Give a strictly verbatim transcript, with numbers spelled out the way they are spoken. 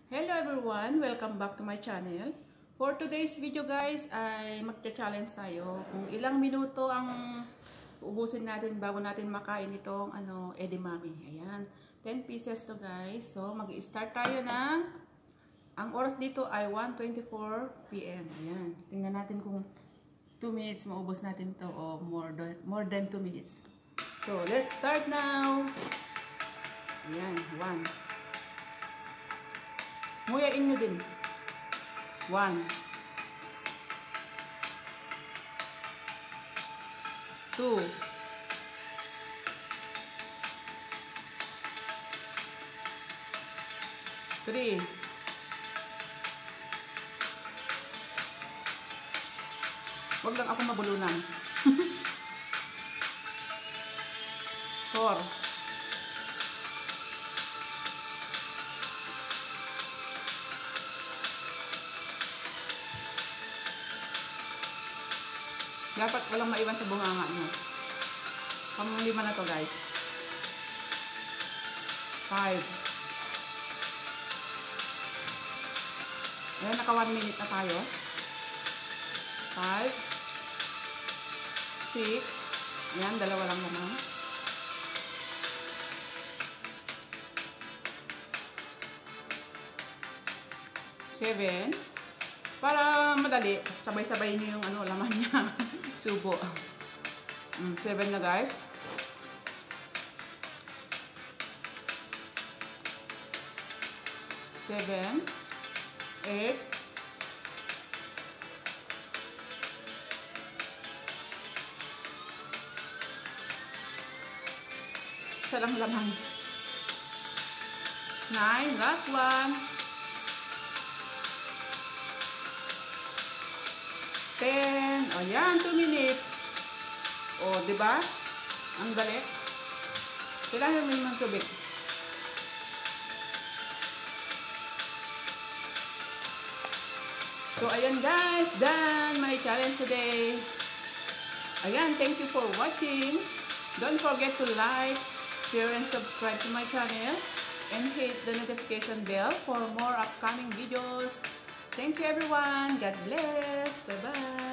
Hello everyone! Welcome back to my channel. For today's video guys, ay magcha-challenge tayo kung ilang minuto ang ubusin natin bago natin makain itong ano, edamame. Ayan, ten pieces to guys. So mag-start tayo ng, ang oras dito ay one twenty-four p m Ayan, tingnan natin kung two minutes maubos natin to o more than, more than two minutes. So let's start now. Ayan, one. Nguyain nyo din. One. Two. Three. Huwag lang ako mabulunan. Four. Dapat walang maiwan sa bunganga nyo. Pang-lima na to guys. Five. Ayan, naka one minute na tayo. Five. Six. Ayan, dalawa lang naman. Seven. Para madali, sabay-sabay nyo yung ano, laman niya. Subo. Mm, seven na guys. Seven. Eight. Isa lang laman. Nine. Last one. ten. O yan, two minutes. O, diba? Ang dali. Kailangan may mga tubig. So, ayan guys. Done my challenge today. Ayan, thank you for watching. Don't forget to like, share, and subscribe to my channel. And hit the notification bell for more upcoming videos. Thank you everyone. God bless. Bye-bye.